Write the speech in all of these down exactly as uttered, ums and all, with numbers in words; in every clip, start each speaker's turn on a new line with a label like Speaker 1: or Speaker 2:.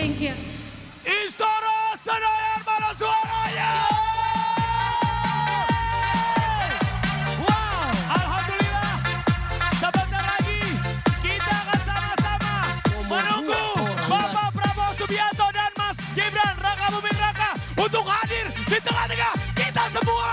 Speaker 1: Thank you.
Speaker 2: Istora Senayan mana suaranya? Wow, alhamdulillah. Sebentar lagi kita akan sama-sama menunggu Bapak Prabowo Subianto dan Mas Gibran Raka Buming Raka untuk hadir di tengah-tengah kita semua.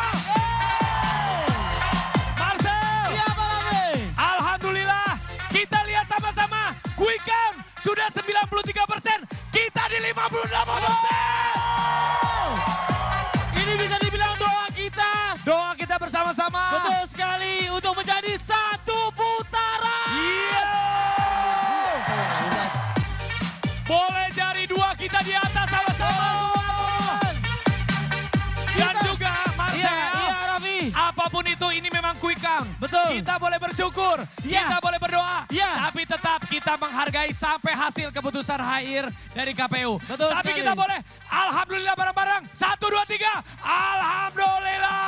Speaker 2: Marcel.
Speaker 3: Siapa lagi?
Speaker 2: Alhamdulillah kita lihat sama-sama quick count sudah sembilan puluh tiga persen, kita di lima puluh delapan persen.
Speaker 3: Ini bisa dibilang doa kita.
Speaker 2: Doa kita bersama-sama.
Speaker 3: Betul sekali untuk menjadi satu putaran.
Speaker 2: Iya. Boleh jari dua kita di atas sama-sama. Dan juga Marcel.
Speaker 3: Iya, iya Raffi.
Speaker 2: Apapun itu ini memang quick count.
Speaker 3: Betul.
Speaker 2: Kita boleh bersyukur,
Speaker 3: Iya.
Speaker 2: kita boleh berdoa,
Speaker 3: Iya.
Speaker 2: tapi tetap kita menghargai sampai hasil keputusan akhir dari K P U.
Speaker 3: Betul
Speaker 2: Tapi
Speaker 3: sekali.
Speaker 2: kita boleh, alhamdulillah bareng-bareng. Satu, dua, tiga, alhamdulillah.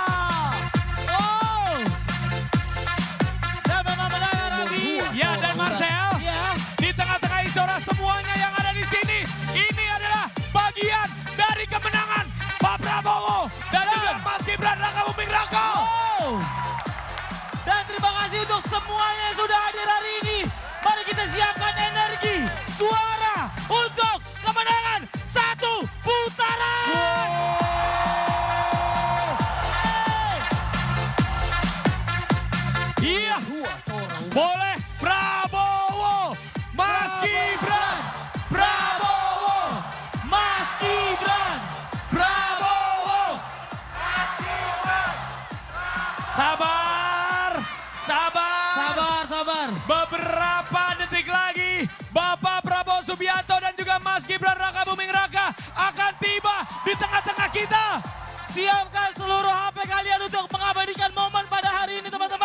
Speaker 3: Oh. Dan memang benar Raffi.
Speaker 2: Ya dan Marcel,
Speaker 3: Iya.
Speaker 2: di tengah-tengah Istora semuanya yang ada di sini, ini adalah bagian dari kemenangan Pak Prabowo dan juga Mas Gibran Raka Buming Raka.
Speaker 3: Oh. Dan terima kasih untuk semuanya yang sudah hadir hari ini. Mari kita siapkan energi, suara untuk kemenangan satu putaran.
Speaker 2: Iya, boleh Prabowo, Mas Gibran, Prabowo,
Speaker 3: Mas Gibran.
Speaker 2: Prabowo, Mas Gibran. Sabar, sabar,
Speaker 3: Sabar, sabar.
Speaker 2: Beberapa detik lagi, Bapak Prabowo Subianto dan juga Mas Gibran Raka Buming Raka akan tiba di tengah-tengah kita.
Speaker 3: Siapkan seluruh H P kalian untuk mengabadikan momen pada hari ini teman-teman.